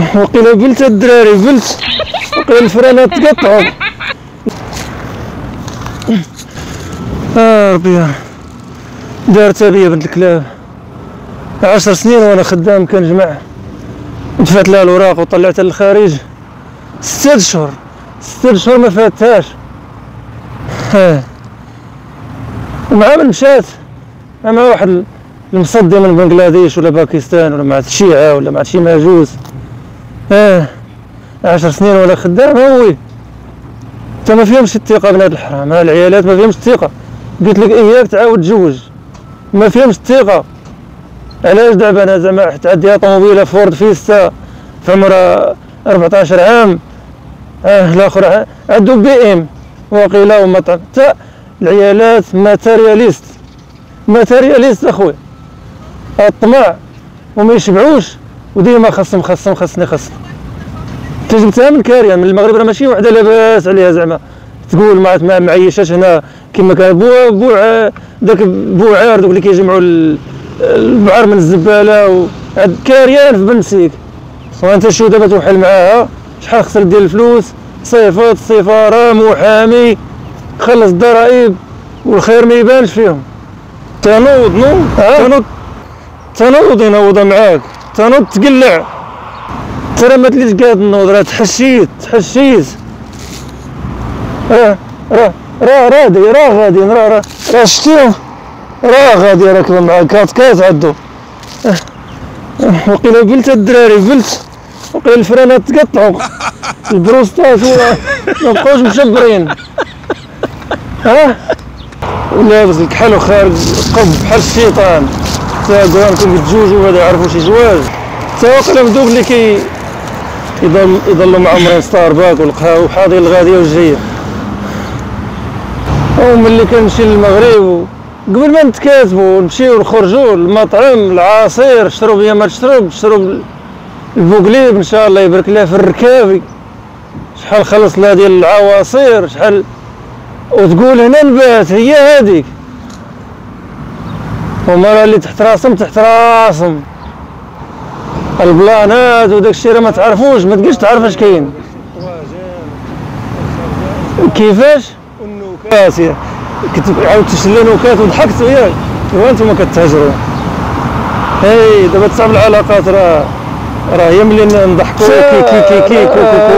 وقيلا بلت الدراري بلت، وقيلا الفرانات تقطعوا. ربي دارتها بيا بنت الكلاب. 10 سنين وانا خدام كنجمع، دفعت لها الوراق وطلعتها للخارج. 6 اشهر 6 اشهر ما فاتهاش. ومع من مشات مع واحد المصدي من بنغلاديش ولا باكستان ولا مع الشيعة ولا مع شي ماجوس. 10 سنين ولا خدام. هوي انت ما فيهمش الثقة بنات الحرام، العيالات ما فيهمش الثقة. قلت لك اياك تعاود تزوج، ما فيهمش الثقة. علاش دابا انا زعما تعديها طوموبيله فورد فيستا في عمرها 14 عام، الاخر عندو بي ام وقيله ومطعم. حتى العيالات ماتيرياليست اخويا، الطمع وما يشبعوش، وديما خاصني. جبتها من كاريا من المغرب، راه ماشي وحده لاباس عليها زعما تقول ما معيشاش هنا كما كان داك بوعار دوك اللي كيجمعوا البعر من الزباله كاريان في بنسيك. وانت شو دابا توحل معاها؟ شحال خسرت ديال الفلوس، صيفط السفاره، محامي، خلص الضرائب، والخير ما يبانش فيهم. تنوض ينوض معاك، تنوض تقلع. ترى ما تليش قاد النوض، راه تحشيت. راه غادي شتيهم، راه غادي راكبه معاك كات عدو. وقيلا بلت الدراري بلت، وقيلا الفرانات تقطعوا، البروستات ما بقاوش مشبرين. ولابس الكحل وخارج قب بحال الشيطان. تا كون كتزوجوا هذا يعرفوا شي زواج. تا وقيلا من دوك اللي يضلوا مع عمرين ستارباك والقهوه وحاضين الغاديه والجايه. وملي كنمشي للمغرب قبل ما نتكاتبوا نمشيو نخرجوا للمطعم، العصير شرب يا ما تشرب، شرب البوكليب ان شاء الله يبارك لها في الركابي. شحال خلص لها ديال العواصير، شحال وتقول هنا نبات. هي هذيك ومرا اللي تحت راسم البلانات وداك الشيء راه ما تعرفوش، ما تقدرش تعرف اش كاين كيفاش. والنكات كنت عاود تشري نكات وضحكت وياك وانتم كتهجروا. دابا تصعب العلاقات، راه هي ملي نضحكوا كي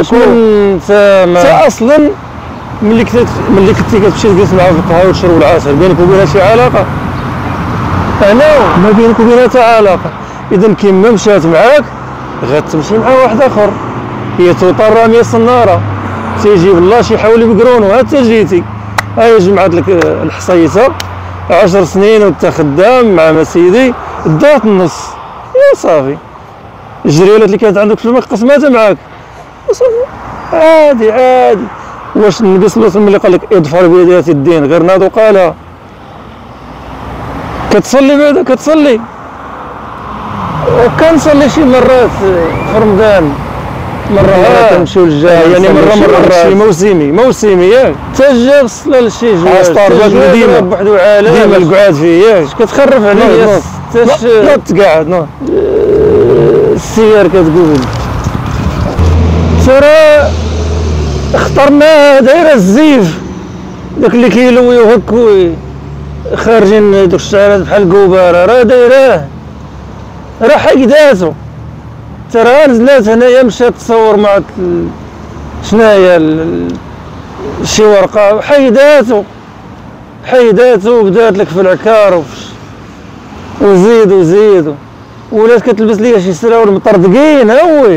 انت اصلا ملي كنتي كتمشي تجلس معاه في القهوه وتشربوا العصير، بينك وبينها شي علاقه؟ ما بينك وبينها حتى علاقه. اذا كيما مشات معاك غتمشي مع واحد اخر. هي توطر راميه الصناره، تيجيب الله شي حولي بقرونو. حتى جيتي جمعت لك الحصيصه 10 سنين وانت خدام مع سيدي، دات النص يا صافي. الجريالات اللي كانت عندك في الماء قسماتها معاك صافي. عادي. واش النبي صلى الله عليه وسلم اللي قال لك اظفر بذات الدين غير ناض قالها؟ كتصلي بعدا كتصلي، وكنصلي شي مرات في رمضان، مرة كنمشيو للجامع يعني مرة شي موسمي ياك. حتى جا الصلاة لشي جواج ستارباك ديما بوحدو عالم ديما القعاد فيه ياك. كتخرف عليا حتى تقعد السيار كتقول. ترى اخترناها دايره الزيف، داك اللي كيلويو هكا خارجين دوك الشعرات بحال الكوباره، راه دايراه راه حيداتو. ترى نزلات هنايا مشات تصور مع شناهي شي ورقه، حيداتو وبدات لك في العكار وزيدو ولات كتلبس ليا شي سراول مطردقين.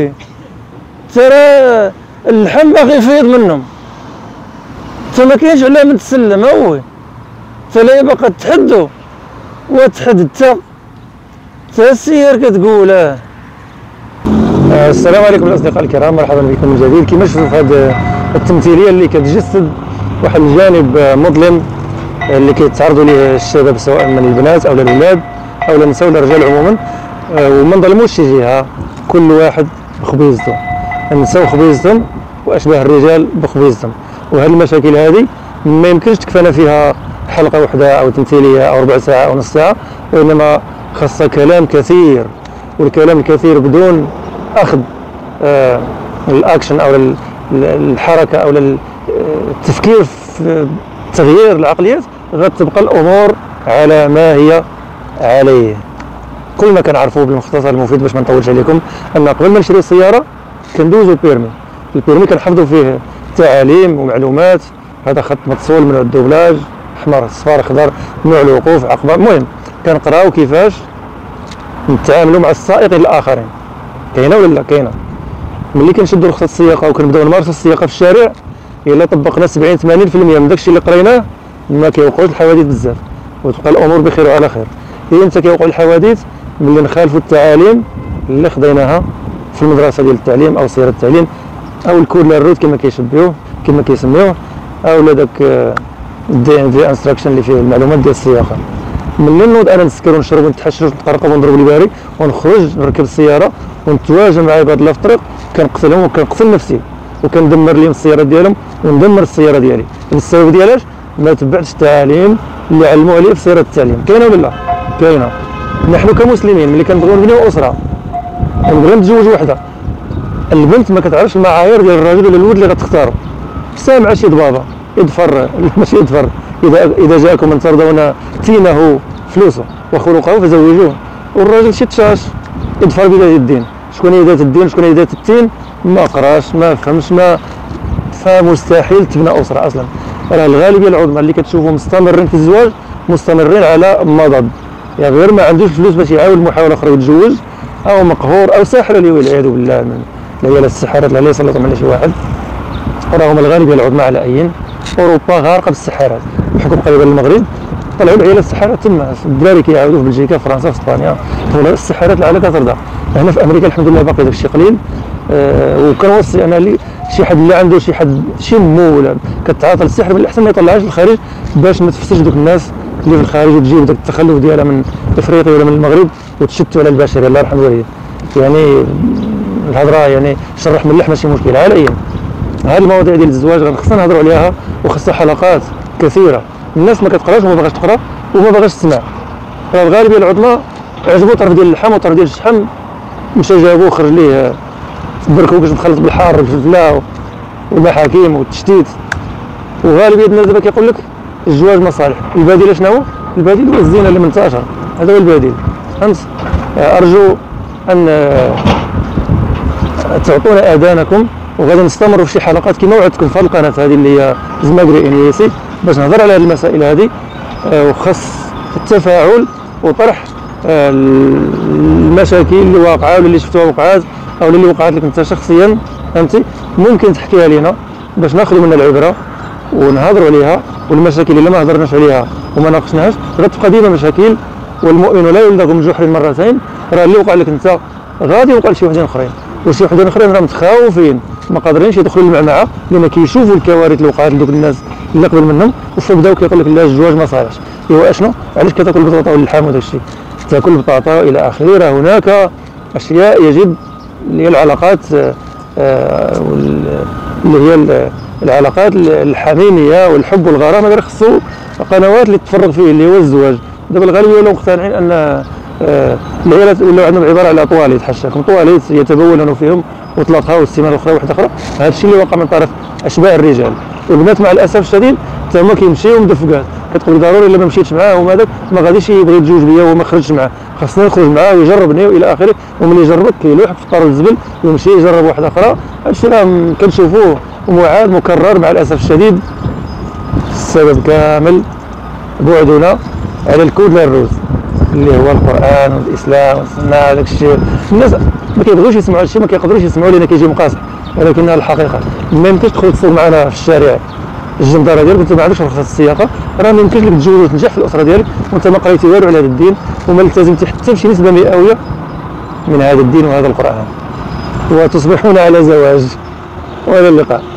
ترى اللحم باغي يفيض منهم، تا ما كاينش علاه من تسلم. تا لا باقا تحدو وتحد تا السير كتقول. السلام عليكم الاصدقاء الكرام، مرحبا بكم من جديد. كما شفتوا في هذه التمثيليه اللي كتجسد واحد الجانب مظلم اللي كيتعرضوا ليه الشباب سواء من البنات او الولاد او النساء ولا الرجال عموما، وما نظلموش شي جهه، كل واحد بخبيزته. النساء بخبيزتهم واشباه الرجال بخبيزتهم. وهذه المشاكل هذه ما يمكنش تكفانا فيها حلقه واحده او تمثيليه او ربع ساعه او نص ساعه، وانما خاصها كلام كثير، والكلام الكثير بدون اخذ للاكشن او للحركه او للتفكير في تغيير العقليات، غتبقى الامور على ما هي عليه. كل ما كنعرفوا بالمختصر المفيد باش ما نطولش عليكم، ان قبل ما نشري السياره كندوزو البيرمي كنحفظوا فيه تعاليم ومعلومات، هذا خط متصول من الدوبلاج، احمر صفار اخضر، نوع الوقوف، عقبه، المهم كنقراو كيفاش نتعاملوا مع السائقين الاخرين. كاينه ولا لا؟ كاينه. ملي كنشدوا رخصه السياقه وكنبداو نمارسوا السياقه في الشارع، الا طبقنا 70 80% من داكشي اللي قريناه ما كيوقعوش الحوادث بزاف، وتبقى الامور بخير وعلى خير. هي امتى كيوقعوا الحوادث؟ ملي نخالفوا التعاليم اللي خديناها في المدرسه ديال التعليم او سير التعليم او الكود للروت كما كيشبهوه كما كيسميوه، او داك DMV انستراكشن اللي فيه المعلومات ديال السياقه. ملي نوض انا نسكر ونشرب ونتحشر ونتقرقب ونضرب لي باري ونخرج نركب السياره ونتواجه مع عباد الله في الطريق، كنقتلهم وكنقتل نفسي وكندمر لهم السياره ديالهم وندمر السياره ديالي. السبب ديالاش؟ ما تبعتش التعاليم اللي علموا عليه في سيره التعليم. كاينه ولا لا؟ كاينه. نحن كمسلمين ملي كنبغيو نبنيو اسره ونبغيو نتزوج وحده، البنت ما كتعرفش المعايير ديال الراجل ولا الولد اللي غتختارو، سامعه شي ضبابه يظفر ماشي يظفر، اذا جاءكم من ترضون دينه فلوسه وخلقه فزوجوه، والراجل شي تشاش يظفر بذات الدين. شكون هي ذات الدين شكون هي ذات التين؟ ما قراش ما فهمش ما فمستحيل تبنى اسره اصلا. راه الغالبيه العظمى اللي كتشوفوا مستمرين في الزواج مستمرين على مضض، يا غير ما عندوش فلوس باش يعاود محاوله اخرى يتزوج، او مقهور او ساحر اللي والعياذ بالله من العيال السحرات اللي عليه يسلطهم على شي واحد. راهم الغالبيه العظمى على ايين اوروبا غارقه بالسحرات، بحكم قريبا المغرب طلعوا العيال السحرات تما، الدراري كيعاودوا في بلجيكا فرنسا في اسبانيا، السحرات اللي على كترضى. هنا في امريكا الحمد لله باقي داكشي قليل. وكنوصي انا اللي شي حد اللي عنده شي مو ولا كتعاطى السحر من الاحسن ما يطلعهاش للخارج باش ما تفسدش دوك الناس اللي في الخارج وتجيب داك التخلف ديالها من افريقيا ولا من المغرب وتشتوا على البشريه. الله يرحم الوالدين. يعني الهضره يعني شرح من اللحم ماشي مشكل. على اي هذه المواضيع ديال الزواج خصنا نهضروا عليها وخصها حلقات كثيره. الناس ما كتقراش وما باغاش تقرا وما باغاش تسمع. راه الغالبيه العظمى عجبو طرف ديال اللحم وطرف ديال الشحم، مشى جابوه خرج ليه بركوكش مخلط بالحار والفلفله والمحاكم والتشتيت. وغالبيه الناس دابا كيقول لك الزواج مصالح. البديل شنو هو؟ البديل هو الزنا اللي منتشر، هذا هو البديل. فهمت؟ ارجو ان تعطونا اذانكم، وغادي نستمروا في شي حلقات كما وعدتكم في هذه القناه هذه اللي هي زماكري انيسي باش نهضر على هذه المسائل هذه، وخاص التفاعل وطرح المشاكل اللي واقعه واللي شفتوها وقعات او اللي وقعت لك انت شخصيا. فهمتي؟ ممكن تحكيها لنا باش ناخذوا منها العبره ونهضروا عليها. والمشاكل اللي ما هضرناش عليها وما ناقشناهاش غتبقى ديما مشاكل، والمؤمن لا يلدغ من جحر مرتين. راه اللي وقع لك انت غادي يوقع لشي وحدين اخرين، وشي وحدين اخرين راه متخاوفين ما قادرينش يدخلوا المعمعه لان كيشوفوا الكوارث اللي وقعت لدوك الناس اللي قبل منهم، وفبداو كيقول لك لا الزواج ما صالحش. ايوا اشنو؟ علاش كتاكل البطاطا واللحم وداك الشيء؟ تاكل البطاطا الى اخره. راه هناك اشياء يجب اللي هي العلاقات اللي هي العلاقات الحميميه والحب والغرام، هذا خصو قنوات اللي تتفرغ فيه اللي هو الزواج. دابا الغالبيه ولاو مقتنعين ان العيالات ولاو عندهم عباره على طواليت، حشاكم طواليت يتبولون فيهم وطلقها والسيمانه الاخرى واحده اخرى. هذا الشيء اللي وقع من طرف اشباه الرجال. والبنات مع الاسف الشديد حتى هما كيمشيو مدفقات، كتقول ضروري الا ما مشيتش معاه وما داك ما غاديش يبغي يتزوج بيا وما خرجش معاه، خاصني نخرج معاه ويجربني والى اخره. وملي يجربك كيلوح في طار الزبل ويمشي يجرب واحده اخرى. هذا الشيء راه كنشوفوه ومعاد مكرر مع الاسف الشديد. السبب كامل بعدنا على الكود للروز اللي هو القران والاسلام والسنه. داك الشيء الناس ما كيبغيوش يسمعوا هذا الشيء، ما كيقدروش يسمعوا لان كيجي مقاصح، ولكنها الحقيقه. ما يمكنش تدخل تسوق معنا في الشارع الجنداره ديالك وانت ما عندكش رخصه السياقه. راه ما يمكنش لك تتزوج وتنجح في الاسره ديالك وانت ما قريتي والو على هذا الدين وما التزمتي حتى بشي نسبه مئويه من هذا الدين وهذا القران، وتصبحون على زواج. والى اللقاء.